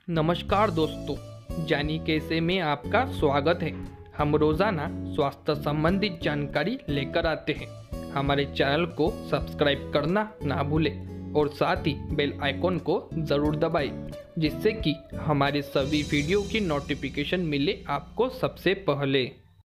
नमस्कार दोस्तों, जानी कैसे में आपका स्वागत है। हम रोज़ाना स्वास्थ्य संबंधित जानकारी लेकर आते हैं। हमारे चैनल को सब्सक्राइब करना ना भूलें और साथ ही बेल आइकॉन को ज़रूर दबाएं, जिससे कि हमारे सभी वीडियो की नोटिफिकेशन मिले आपको सबसे पहले।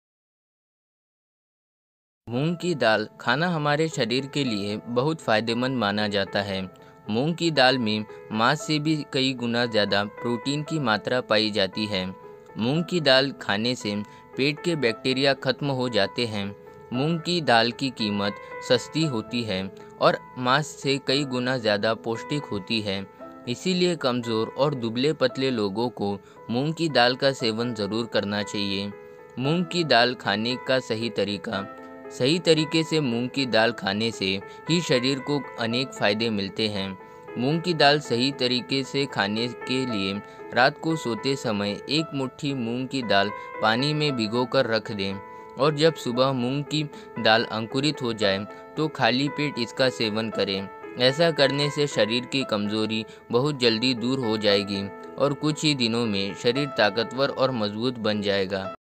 मूंग की दाल खाना हमारे शरीर के लिए बहुत फायदेमंद माना जाता है। मूंग की दाल में मांस से भी कई गुना ज़्यादा प्रोटीन की मात्रा पाई जाती है। मूंग की दाल खाने से पेट के बैक्टीरिया खत्म हो जाते हैं। मूंग की दाल की कीमत सस्ती होती है और मांस से कई गुना ज़्यादा पौष्टिक होती है। इसीलिए कमज़ोर और दुबले पतले लोगों को मूंग की दाल का सेवन ज़रूर करना चाहिए। मूंग की दाल खाने का सही तरीके से मूंग की दाल खाने से ही शरीर को अनेक फायदे मिलते हैं। मूंग की दाल सही तरीके से खाने के लिए रात को सोते समय एक मुट्ठी मूंग की दाल पानी में भिगोकर रख दें और जब सुबह मूंग की दाल अंकुरित हो जाए तो खाली पेट इसका सेवन करें। ऐसा करने से शरीर की कमजोरी बहुत जल्दी दूर हो जाएगी और कुछ ही दिनों में शरीर ताकतवर और मजबूत बन जाएगा।